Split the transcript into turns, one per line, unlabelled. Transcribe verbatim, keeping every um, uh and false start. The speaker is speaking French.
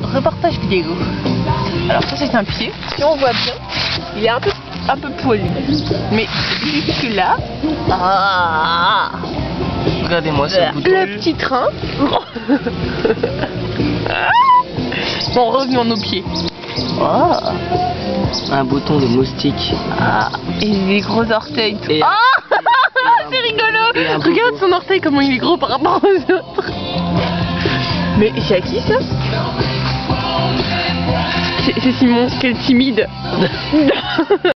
reportage vidéo. Alors ça c'est un pied, si on voit bien, il est un peu, un peu poilu. Mais jusque là, ah,
Regardez-moi ce bouton.
le petit train. Bon, revenons nos pieds. Oh.
Un bouton de moustique.
Ah, et des gros orteils.
Et-
Ah,
et
c'est
un-
rigolo.
et un
Regarde
bobo.
son orteil, comment il est gros par rapport aux autres. Mais c'est à qui ça? C'est c'est Simon, quel timide.